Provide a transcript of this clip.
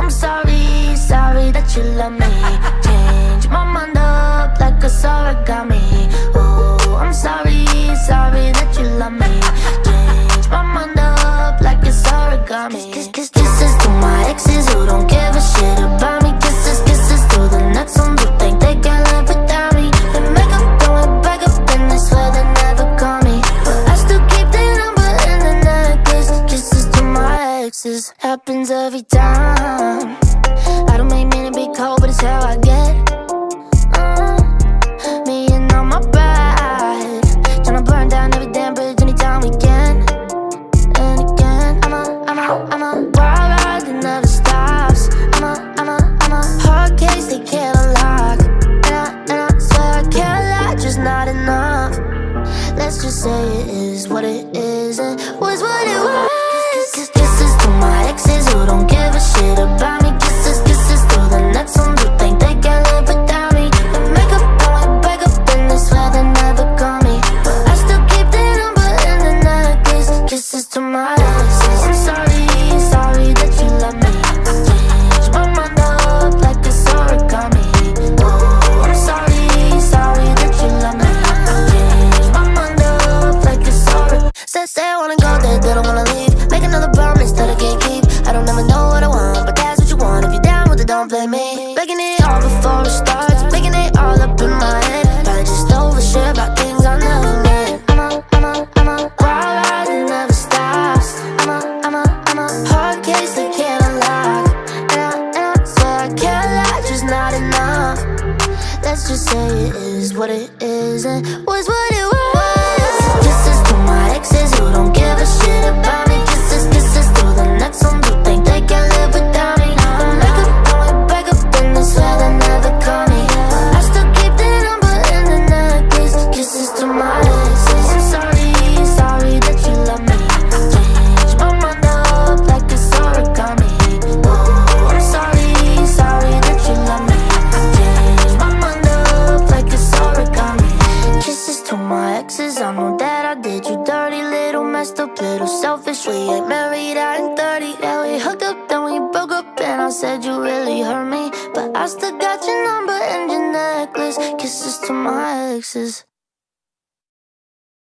I'm sorry, sorry that you love me. Change my mind up like a origami. Oh, I'm sorry, sorry that you love me. Change my mind up like it's origami. Kisses to my exes who don't give a shit about me. Kisses to the next ones who think they can live without me. They make up, going back up, and they swear they never call me, but I still keep their number in the necklace. Kisses to my exes, happens every time. I don't make mean to be cold, but it's how I get. Me and all my pride, tryna burn down every damn bridge anytime we can. And again, I'm a wild ride that never stops. I'm a hard case they can't unlock. And I swear I can't lie, just not enough. Let's just say it is what it is and was what it was. Kisses to my exes who don't give a shit about me. Kisses to the next ones who think they can live without me. They make up, going back up, and they swear they never call me, but I still keep their number in the necklace. Kisses to my exes. I'm sorry, sorry that you love me. Change my mind up like it's origami. Oh, I'm sorry, sorry that you love me. Change my mind up like it's origami. Say I wanna go there, they don't wanna leave. Make another promise that I can't keep. I don't ever know what I want, but that's what you want. If you're down with it, don't blame me. Breaking it all before it starts, making it all up in my head. Probably just overshare about things I never meant. I'm a wild ride that never stops. I'm a hard case they can't unlock. And I swear I can't lie, just not enough. Let's just say it is what it is and was what it was. Kisses to my exes who don't give a shit about me. Kisses to the next ones who think they can live without me. They make up, going back up, and they swear they never call me, but I still keep their number in the necklace. Kisses to my exes. I'm sorry, sorry that you love me. Change my mind up like it's origami. Oh, I'm sorry, sorry that you love me. Change my mind up like it's origami. Kisses to my exes, I know that I did you dirty. Little messed up, little selfish. We ain't married, I ain't 30. Yeah, we hooked up, then we broke up, and I said you really hurt me, but I still got your number and your necklace. Kisses to my exes.